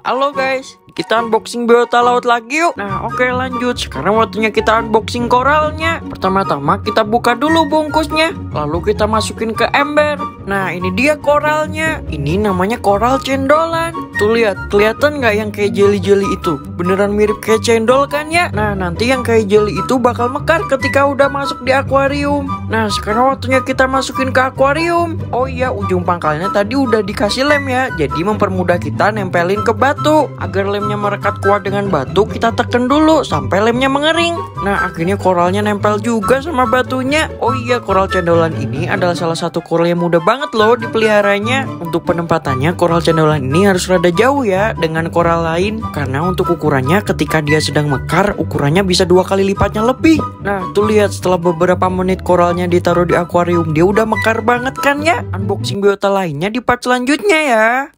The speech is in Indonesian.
Halo guys, kita unboxing biota laut lagi yuk. Nah oke lanjut, sekarang waktunya kita unboxing koralnya. Pertama-tama kita buka dulu bungkusnya, lalu kita masukin ke ember. Nah ini dia koralnya, ini namanya koral cendolan. Tuh lihat, kelihatan nggak yang kayak jelly-jelly itu? Beneran mirip kayak cendol kan ya? Nah nanti yang kayak jelly itu bakal mekar ketika udah masuk di akuarium. Nah sekarang waktunya kita masukin ke akuarium. Oh iya, ujung pangkalnya tadi udah dikasih lem ya, jadi mempermudah kita nempelin ke batu. Agar lemnya merekat kuat dengan batu, kita tekan dulu sampai lemnya mengering. Nah akhirnya koralnya nempel juga sama batunya. Oh iya, koral cendolan ini adalah salah satu koral yang mudah banget loh dipeliharanya. Untuk penempatannya koral cendolan ini harus rada jauh ya dengan koral lain, karena untuk ukurannya ketika dia sedang mekar, ukurannya bisa 2 kali lipatnya lebih. Nah tuh lihat, setelah beberapa menit koralnya ditaruh di akuarium, dia udah mekar banget kan ya. Unboxing biota lainnya di part selanjutnya ya.